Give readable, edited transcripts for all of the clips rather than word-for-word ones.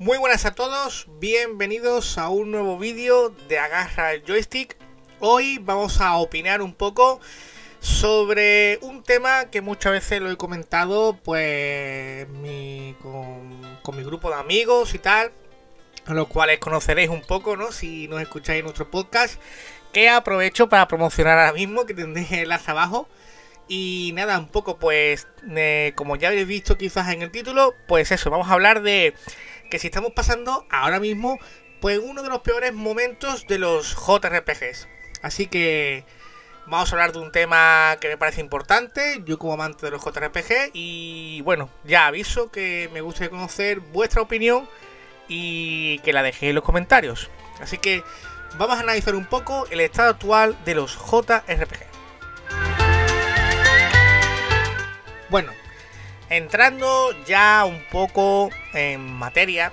Muy buenas a todos, bienvenidos a un nuevo vídeo de Agarra el Joystick. Hoy vamos a opinar un poco sobre un tema que muchas veces lo he comentado pues con mi grupo de amigos y tal, a los cuales conoceréis un poco, ¿no? Si nos escucháis en nuestro podcast, que aprovecho para promocionar ahora mismo, que tendréis el enlace abajo. Y nada, un poco pues, como ya habéis visto quizás en el título, pues eso, vamos a hablar de que si estamos pasando ahora mismo pues uno de los peores momentos de los JRPGs. Así que vamos a hablar de un tema que me parece importante, yo como amante de los JRPG, y bueno, ya aviso que me gustaría conocer vuestra opinión y que la dejéis en los comentarios. Así que vamos a analizar un poco el estado actual de los JRPG. Bueno, entrando ya un poco en materia,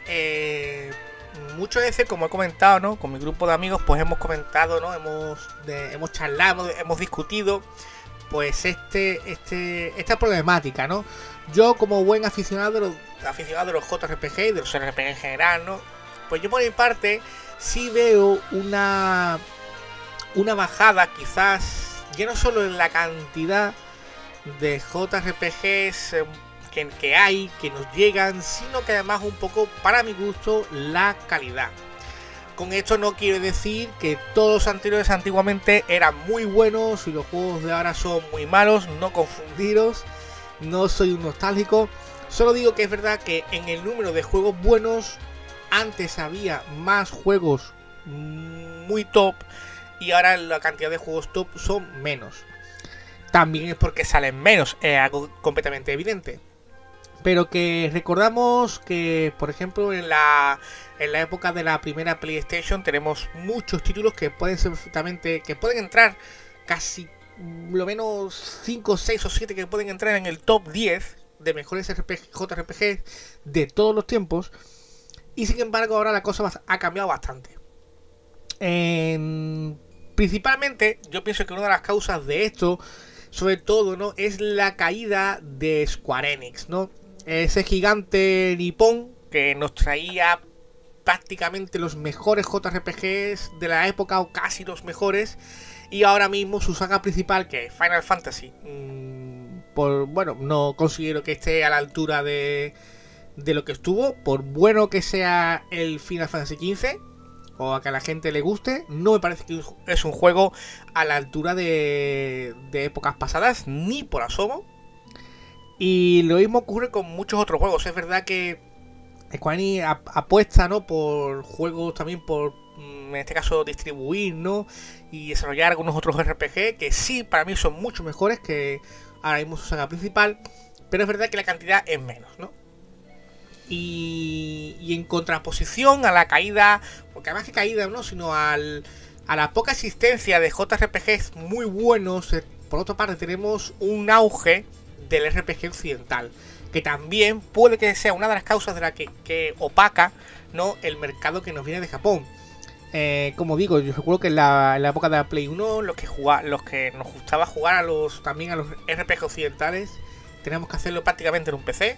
muchas veces, como he comentado, ¿no? Con mi grupo de amigos, pues hemos comentado, ¿no? Hemos charlado, hemos discutido, pues esta problemática, ¿no? Yo, como buen aficionado de los JRPG y de los RPG en general, ¿no? Pues yo por mi parte sí veo una bajada, quizás, ya no solo en la cantidad de JRPGs que hay, que nos llegan, sino que además un poco, para mi gusto, la calidad. Con esto no quiero decir que todos los anteriores antiguamente eran muy buenos y los juegos de ahora son muy malos, no confundiros, no soy un nostálgico, solo digo que es verdad que en el número de juegos buenos antes había más juegos muy top y ahora la cantidad de juegos top son menos. También es porque salen menos, es algo completamente evidente. Pero que recordamos que, por ejemplo, en la época de la primera PlayStation tenemos muchos títulos que pueden ser perfectamente, que pueden entrar casi lo menos 5, 6 o 7 que pueden entrar en el top 10 de mejores JRPG de todos los tiempos. Y sin embargo ahora la cosa ha cambiado bastante. Principalmente yo pienso que una de las causas de esto, sobre todo, ¿no?, es la caída de Square Enix, ¿no? Ese gigante nipón que nos traía prácticamente los mejores JRPGs de la época, o casi los mejores, y ahora mismo su saga principal, que es Final Fantasy, no considero que esté a la altura de lo que estuvo, por bueno que sea el Final Fantasy XV, o a que a la gente le guste, no me parece que es un juego a la altura de épocas pasadas, ni por asomo. Y lo mismo ocurre con muchos otros juegos. Es verdad que Square Enix apuesta, ¿no?, por juegos también, por en este caso distribuir, ¿no?, y desarrollar algunos otros RPG que sí, para mí son mucho mejores que ahora mismo su saga principal, pero es verdad que la cantidad es menos, ¿no? Y en contraposición a la caída, porque además que caída, no, sino a la poca existencia de JRPGs muy buenos, por otra parte tenemos un auge del RPG occidental, que también puede que sea una de las causas de la que opaca, ¿no?, el mercado que nos viene de Japón. Como digo, yo recuerdo que en la época de la Play 1, los que nos gustaba jugar también a los RPG occidentales, teníamos que hacerlo prácticamente en un PC.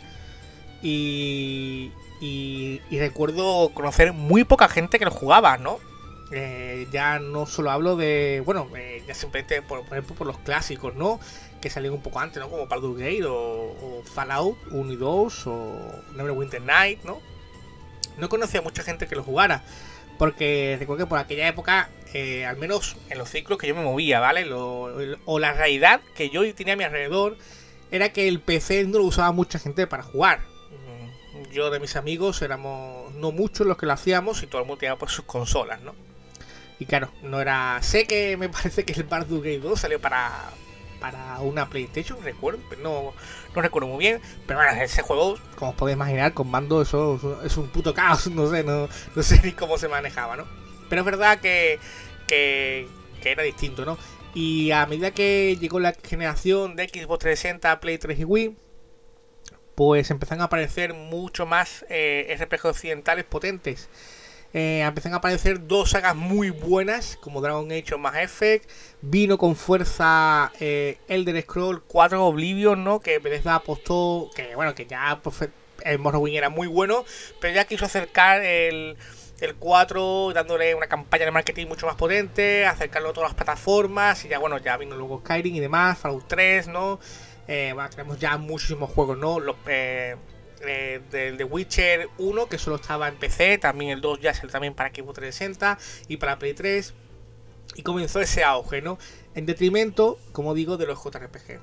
Y recuerdo conocer muy poca gente que lo jugaba, ¿no? Ya no solo hablo de, ya simplemente por ejemplo por los clásicos, ¿no?, que salieron un poco antes, ¿no?, como Baldur's Gate o Fallout 1 y 2 o Neverwinter Night, ¿no? No conocía a mucha gente que lo jugara, porque recuerdo que por aquella época, al menos en los ciclos que yo me movía, ¿vale? O la realidad que yo tenía a mi alrededor era que el PC no lo usaba mucha gente para jugar. Yo de mis amigos éramos no muchos los que lo hacíamos y todo el mundo tenía por sus consolas, ¿no? Y claro, no era... Sé que me parece que el Baldur's Gate 2 salió para una PlayStation, recuerdo, pero no recuerdo muy bien. Pero bueno, ese juego, como os podéis imaginar, con mando eso es un puto caos, no sé ni cómo se manejaba, ¿no? Pero es verdad que era distinto, ¿no? Y a medida que llegó la generación de Xbox 360, Play 3 y Wii, pues empezaron a aparecer mucho más RPG occidentales potentes. Empezaron a aparecer dos sagas muy buenas, como Dragon Age o Mass Effect. Vino con fuerza Elder Scrolls 4 Oblivion, ¿no?, que Bethesda apostó, que bueno, que ya el Morrowind era muy bueno, pero ya quiso acercar el 4 dándole una campaña de marketing mucho más potente, acercarlo a todas las plataformas y ya bueno, ya vino luego Skyrim y demás, Fallout 3, ¿no? Bueno, tenemos ya muchísimos juegos, ¿no? Del The Witcher 1 que solo estaba en PC, también el 2 ya salió también para Xbox 360 y para Play 3 y comenzó ese auge, ¿no? En detrimento, como digo, de los JRPG.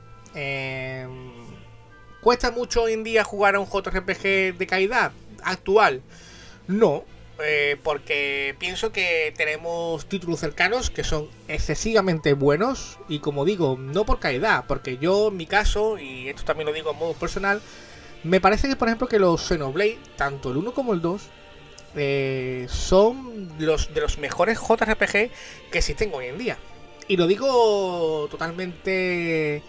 ¿Cuesta mucho hoy en día jugar a un JRPG de calidad actual? No, porque pienso que tenemos títulos cercanos que son excesivamente buenos y como digo, no por calidad, porque yo en mi caso, y esto también lo digo a modo personal, me parece que por ejemplo que los Xenoblade, tanto el 1 como el 2, son de los mejores JRPG que existen hoy en día. Y lo digo totalmente...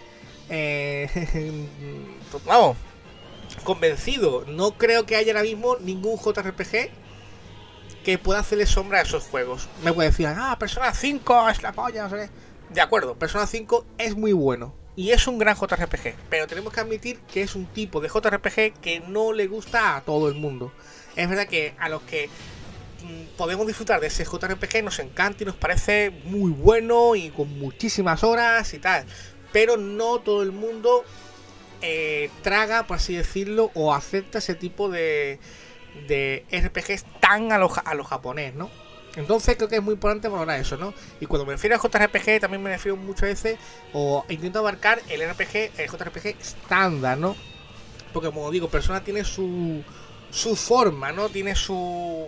vamos, convencido. No creo que haya ahora mismo ningún JRPG que pueda hacerle sombra a esos juegos. Me puede decir, Persona 5 es la polla, no sé qué. De acuerdo, Persona 5 es muy bueno y es un gran JRPG, pero tenemos que admitir que es un tipo de JRPG que no le gusta a todo el mundo. Es verdad que a los que podemos disfrutar de ese JRPG nos encanta y nos parece muy bueno y con muchísimas horas y tal, pero no todo el mundo traga, por así decirlo, o acepta ese tipo de RPGs tan a lo japonés, ¿no? Entonces creo que es muy importante valorar eso, ¿no? Y cuando me refiero a JRPG también me refiero muchas veces o intento abarcar el JRPG estándar, ¿no? Porque como digo, Persona tiene su forma, ¿no? Tiene su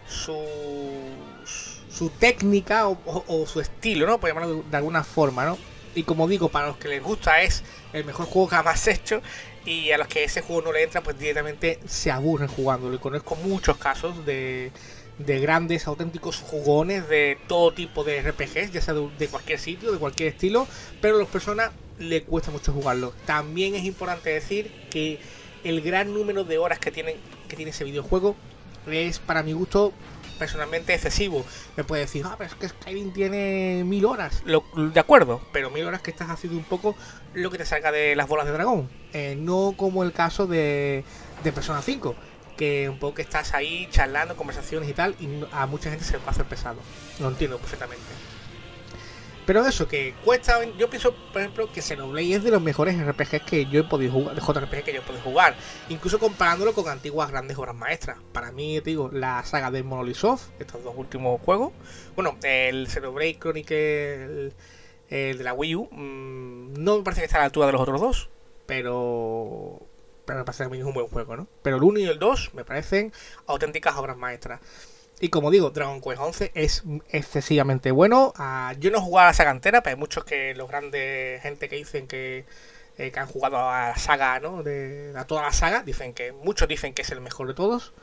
técnica o su estilo, ¿no? Por llamarlo de alguna forma, ¿no? Y como digo, para los que les gusta es el mejor juego jamás hecho. Y a los que ese juego no le entra, pues directamente se aburren jugándolo. Y conozco muchos casos de grandes, auténticos jugones de todo tipo de RPGs, ya sea de cualquier sitio, de cualquier estilo. Pero a las personas le cuesta mucho jugarlo. También es importante decir que el gran número de horas que tiene ese videojuego es, para mi gusto, personalmente excesivo. Me puede decir, pero es que Skyrim tiene 1000 horas. De acuerdo, pero 1000 horas que estás haciendo un poco lo que te salga de las bolas de dragón. No como el caso de Persona 5, que un poco que estás ahí charlando, conversaciones y tal, y a mucha gente se le va a hacer pesado. Lo entiendo perfectamente. Pero eso, que cuesta. Yo pienso, por ejemplo, que Xenoblade es de los mejores RPGs que yo he podido jugar, de JRPG que yo he podido jugar, incluso comparándolo con antiguas grandes obras maestras. Para mí, te digo, la saga de Monolith Soft, estos dos últimos juegos, bueno, el Xenoblade Chronicle, el de la Wii U, no me parece que está a la altura de los otros dos, pero me parece que es un buen juego, ¿no? Pero el 1 y el 2 me parecen auténticas obras maestras. Y como digo, Dragon Quest 11 es excesivamente bueno. Yo no he jugado a la saga entera, pero hay muchos que los grandes gente que dicen que han jugado a la saga, ¿no? A toda la saga, muchos dicen que es el mejor de todos.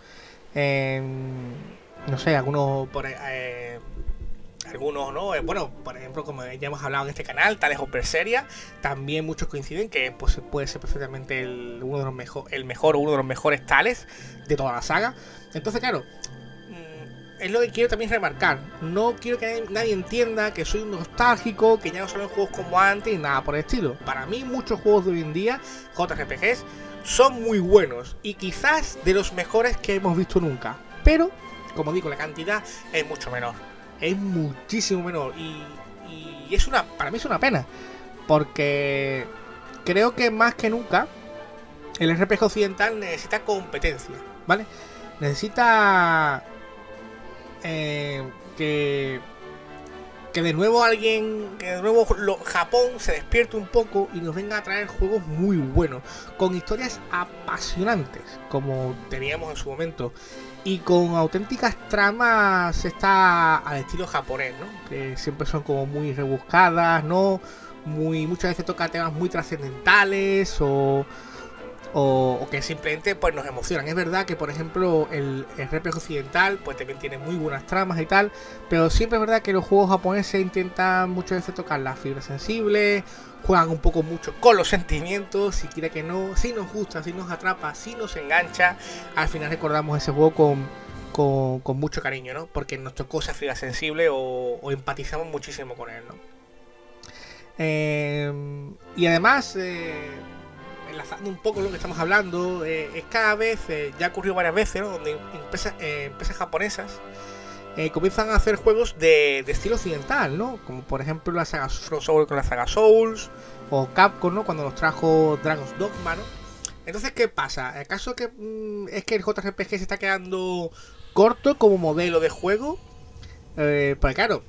No sé, algunos no, bueno, por ejemplo, como ya hemos hablado en este canal, tales o Berseria, también muchos coinciden que pues, puede ser perfectamente el mejor o uno de los mejores tales de toda la saga. Entonces, claro, es lo que quiero también remarcar. No quiero que nadie entienda que soy un nostálgico, que ya no salen juegos como antes y nada por el estilo. Para mí muchos juegos de hoy en día, JRPGs, son muy buenos y quizás de los mejores que hemos visto nunca. Pero, como digo, la cantidad es mucho menor. Es muchísimo menor y para mí es una pena. Porque creo que más que nunca el RPG occidental necesita competencia, ¿vale? Necesita... que de nuevo Japón se despierte un poco y nos venga a traer juegos muy buenos, con historias apasionantes como teníamos en su momento y con auténticas tramas al estilo japonés, ¿no? Que siempre son como muy rebuscadas, ¿no? Muchas veces toca temas muy trascendentales o que simplemente pues nos emocionan. Es verdad que por ejemplo el RPG occidental pues también tiene muy buenas tramas y tal, pero siempre es verdad que los juegos japoneses intentan muchas veces tocar las fibras sensibles, juegan un poco mucho con los sentimientos, si quiere que no, si nos gusta, si nos atrapa, si nos engancha, al final recordamos ese juego con mucho cariño, ¿no? Porque nos tocó esa fibra sensible o empatizamos muchísimo con él, ¿no? Y además enlazando un poco lo que estamos hablando, es cada vez, ya ha ocurrido varias veces, ¿no? Donde empresas japonesas comienzan a hacer juegos de estilo occidental, ¿no? Como por ejemplo la saga From Software con la saga Souls, o Capcom, ¿no? Cuando nos trajo Dragon's Dogma, ¿no? Entonces, ¿qué pasa? ¿Acaso que es que el JRPG se está quedando corto como modelo de juego? Pues claro,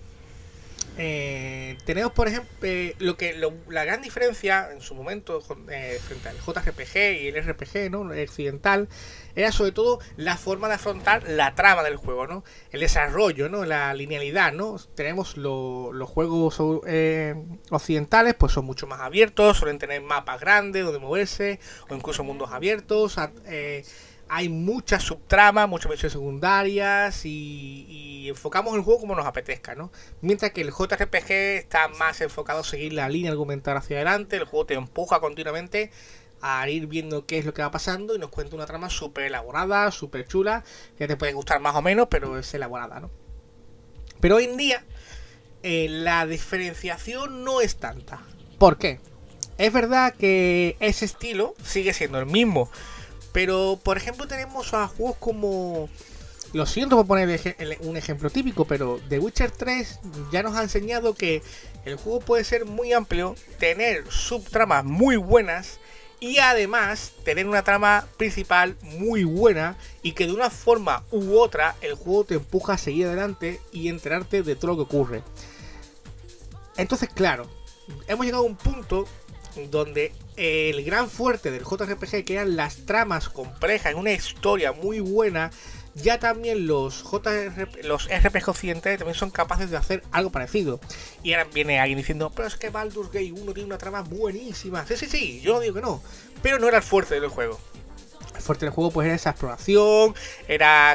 tenemos por ejemplo la gran diferencia en su momento frente al JRPG y el RPG, ¿no? El occidental, era sobre todo la forma de afrontar la trama del juego, ¿no? El desarrollo, ¿no? La linealidad, ¿no? Tenemos los juegos occidentales, pues son mucho más abiertos, suelen tener mapas grandes donde moverse, o incluso mundos abiertos. Hay muchas subtramas, muchas misiones secundarias y enfocamos el juego como nos apetezca, ¿no? Mientras que el JRPG está más enfocado a seguir la línea argumental hacia adelante, el juego te empuja continuamente a ir viendo qué es lo que va pasando y nos cuenta una trama súper elaborada, súper chula, que te puede gustar más o menos, pero es elaborada, ¿no? Pero hoy en día la diferenciación no es tanta. ¿Por qué? Es verdad que ese estilo sigue siendo el mismo, pero, por ejemplo, tenemos a juegos como... Lo siento por poner un ejemplo típico, pero The Witcher 3 ya nos ha enseñado que el juego puede ser muy amplio, tener subtramas muy buenas y además tener una trama principal muy buena y que de una forma u otra el juego te empuja a seguir adelante y enterarte de todo lo que ocurre. Entonces, claro, hemos llegado a un punto donde el gran fuerte del JRPG, que eran las tramas complejas en una historia muy buena, ya también los RPG occidentales también son capaces de hacer algo parecido. Y ahora viene alguien diciendo, pero es que Baldur's Gate 1 tiene una trama buenísima. Sí, yo no digo que no, pero no era el fuerte del juego. El fuerte del juego pues era esa exploración, era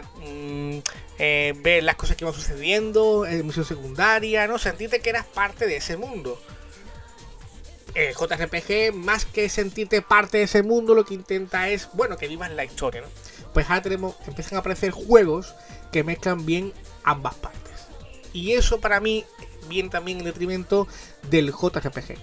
ver las cosas que iban sucediendo, misión secundaria, ¿no? Sentirte que eras parte de ese mundo. El JRPG, más que sentirte parte de ese mundo, lo que intenta es, bueno, que vivas la historia, ¿no? Pues ahora empiezan a aparecer juegos que mezclan bien ambas partes. Y eso para mí viene también en detrimento del JRPG.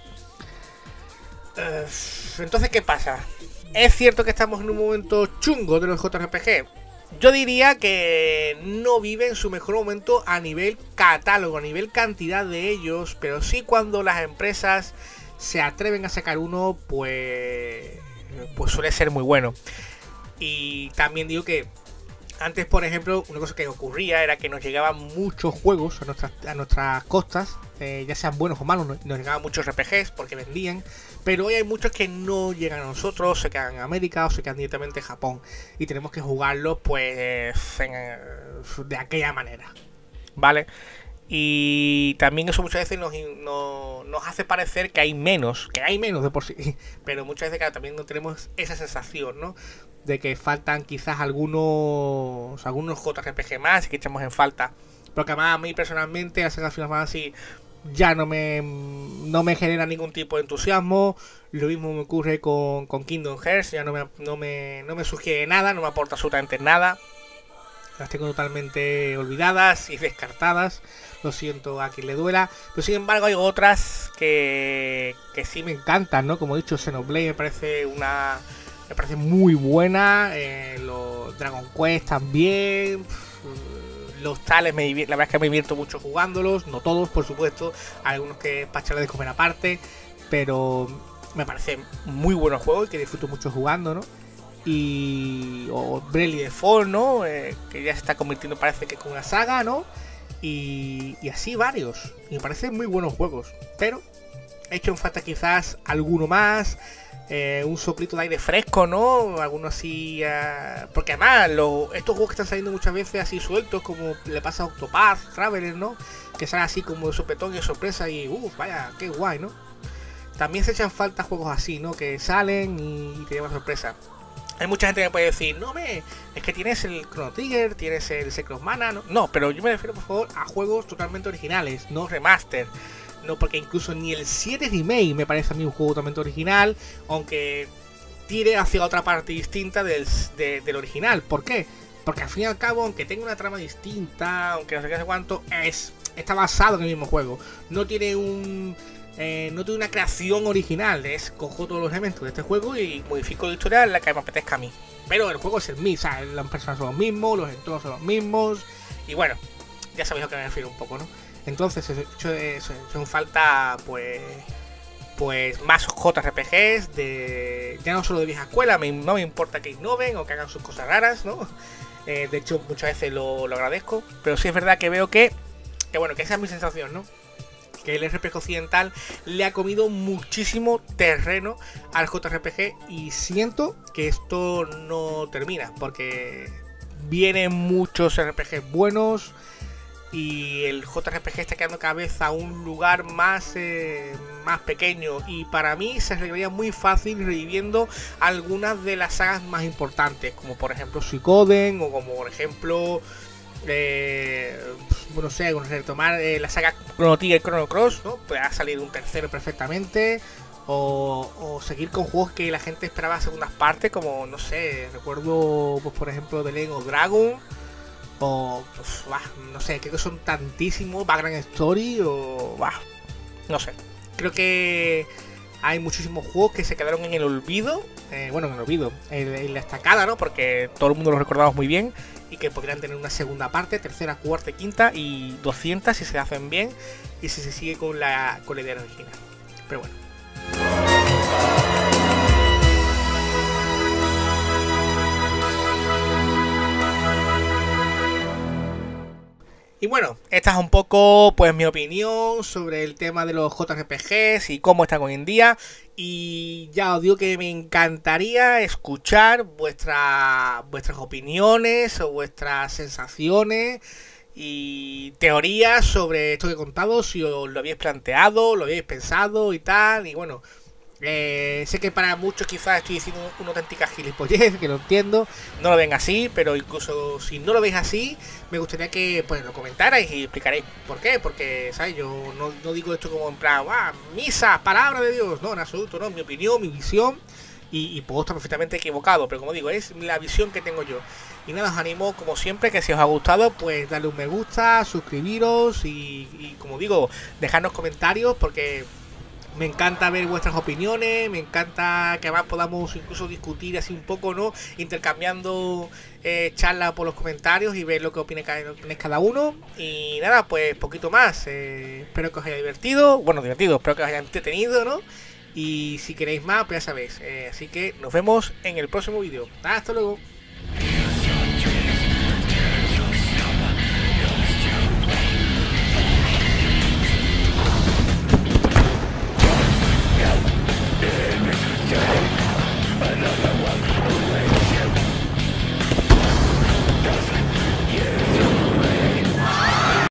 Entonces, ¿qué pasa? ¿Es cierto que estamos en un momento chungo de los JRPG? Yo diría que no vive en su mejor momento a nivel catálogo, a nivel cantidad de ellos, pero sí cuando las empresas se atreven a sacar uno, pues suele ser muy bueno. Y también digo que antes, por ejemplo, una cosa que ocurría era que nos llegaban muchos juegos a nuestras costas, ya sean buenos o malos, nos llegaban muchos RPGs porque vendían, pero hoy hay muchos que no llegan a nosotros, se quedan en América o se quedan directamente en Japón y tenemos que jugarlos pues de aquella manera, ¿vale? Y también eso muchas veces nos hace parecer que hay menos de por sí, pero muchas veces, claro, también no tenemos esa sensación, ¿no? De que faltan quizás algunos JRPG más y que echamos en falta. Porque además a mí personalmente la saga Final Fantasy ya no me genera ningún tipo de entusiasmo. Lo mismo me ocurre con Kingdom Hearts, ya no me sugiere nada, no me aporta absolutamente nada. Las tengo totalmente olvidadas y descartadas. Lo siento a quien le duela. Pero sin embargo hay otras que sí me encantan, ¿no? Como he dicho, Xenoblade me parece muy buena. Los Dragon Quest también. Los tales, la verdad es que me divierto mucho jugándolos. No todos, por supuesto. Hay algunos que para echarle de comer aparte. Pero me parece muy buenos juegos y que disfruto mucho jugando, ¿no? O Bravely Default, ¿no? Que ya se está convirtiendo, parece que con una saga, ¿no? Y así varios. Y me parecen muy buenos juegos. Pero he hecho en falta quizás alguno más. Un soplito de aire fresco, ¿no? Alguno así. Porque además, estos juegos que están saliendo muchas veces así sueltos, como le pasa a Octopath Traveler, ¿no? Que salen así como de sopetón y de sorpresa. Y vaya, qué guay, ¿no? También se echan falta juegos así, ¿no? Que salen y te llevan sorpresa. Hay mucha gente que puede decir, es que tienes el Chrono Trigger, tienes el Secret of Mana, ¿no? No, pero yo me refiero, por favor, a juegos totalmente originales, no remaster. No, porque incluso ni el 7 Remake me parece a mí un juego totalmente original, aunque tire hacia otra parte distinta del original. ¿Por qué? Porque al fin y al cabo, aunque tenga una trama distinta, aunque no sé qué sé cuánto, está basado en el mismo juego. No tiene no tiene una creación original, es cojo todos los elementos de este juego y modifico la historia en la que me apetezca a mí. Pero el juego es el mismo, o sea, las personas son los mismos, los entornos son los mismos, y bueno, ya sabéis a qué me refiero un poco, ¿no? Entonces, son falta, pues más JRPGs, ya no solo de vieja escuela, no me importa que innoven o que hagan sus cosas raras, ¿no? De hecho, muchas veces lo agradezco, pero sí es verdad que veo que bueno, que esa es mi sensación, ¿no? Que el RPG occidental le ha comido muchísimo terreno al JRPG y siento que esto no termina, porque vienen muchos RPGs buenos y el JRPG está quedando cada vez a un lugar más pequeño, y para mí se arreglaría muy fácil reviviendo algunas de las sagas más importantes, como por ejemplo Suikoden, o como por ejemplo no sé, retomar la saga Chrono Trigger y Chrono Cross, ¿no? Puede salir un tercero perfectamente, o seguir con juegos que la gente esperaba segundas partes, como, no sé, recuerdo pues por ejemplo The Legend of Dragon, o pues, no sé, creo que son tantísimos, Background Story, o no sé, creo que hay muchísimos juegos que se quedaron en el olvido, en la estacada, ¿no? Porque todo el mundo los recordamos muy bien, y que podrían tener una segunda parte, tercera, cuarta, quinta y 200 si se hacen bien y si se sigue con la idea original. Pero bueno. Y bueno, esta es un poco pues mi opinión sobre el tema de los JRPGs y cómo están hoy en día. Y ya os digo que me encantaría escuchar vuestras opiniones o vuestras sensaciones y teorías sobre esto que he contado, si os lo habéis planteado, lo habéis pensado y tal. Y bueno, sé que para muchos quizás estoy diciendo una auténtica gilipollez, que lo entiendo, no lo ven así, pero incluso si no lo veis así, me gustaría que pues lo comentarais y explicaréis por qué, porque, ¿sabes? Yo no digo esto como en plan, misa, palabra de Dios, no, en absoluto, no, mi opinión, mi visión, y puedo estar perfectamente equivocado, pero como digo, es la visión que tengo yo. Y nada, os animo como siempre que si os ha gustado, pues darle un me gusta, suscribiros y como digo, dejadnos comentarios, porque me encanta ver vuestras opiniones, me encanta que además podamos incluso discutir así un poco, ¿no? Intercambiando charlas por los comentarios y ver lo que opinéis cada uno. Y nada, pues poquito más. Espero que os haya divertido, espero que os haya entretenido, ¿no? Y si queréis más, pues ya sabéis. Así que nos vemos en el próximo vídeo. Hasta luego.